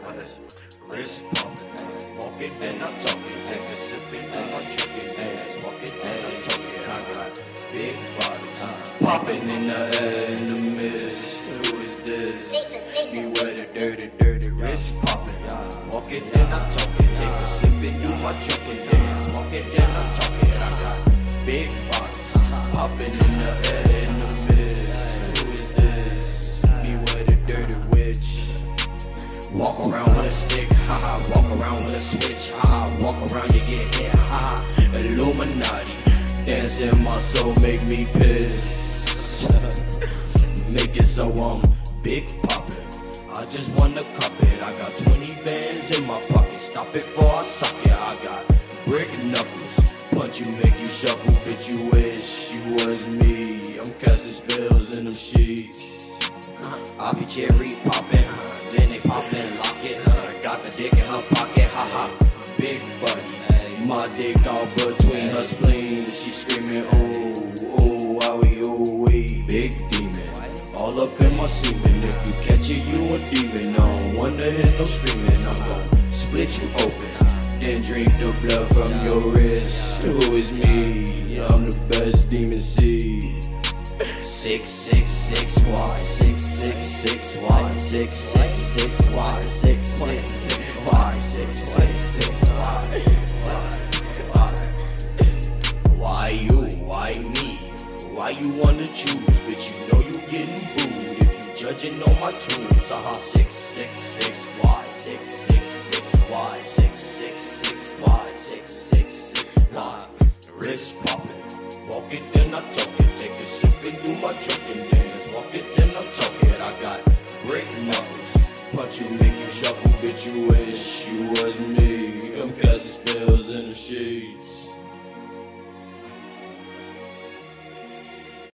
Wrist pumping, walking and I'm talking. Take a sip and I'm chucking ass. Walking and I'm talking. I got big bottles popping in the air in the mist. Who is this? Beware the dirty wrist popping. Walking and I'm talking. Take a sip and do my chucking dance. Walking and I'm talking. I got big bottles popping in the air in the mist. Who is this? Beware the dirty witch. Walk around with a stick, haha. Walk around with a switch, haha. Walk around, you get hit, haha. Illuminati, dance in my soul, make me piss. Make it so big poppin'. I just wanna cup it. I got 20 bands in my pocket. Stop it before I suck it. I got brick knuckles, punch you, make you shuffle. Bitch, you wish you was me. I'm casting spells in them sheets. I be cherry poppin', then they poppin', lock it. Got the dick in her pocket, haha. Big buddy, my dick all between her spleen. She screamin', oh, oh, wowie, oh, wee. Big demon, all up in my semen. If you catch it, you a demon. I don't wanna hear no screamin'. I'm gon' split you open, then drink the blood from your wrist. Who is me? I'm the best demon seed. 666Y, 666Y, 666Y, 666Y, 666Y, 666Y. Why you? Why me? Why you wanna choose? Bitch, you know you getting booed if you judging on my tunes. Haha, 666Y, 666Y, 666Y, 666Y. Wrist poppin', walk it then I talk it. Take a sip and do my truckin' dance. Walk it then I talk it. I got brick knuckles, punch you, make you shuffle. Bitch, you wish you was me.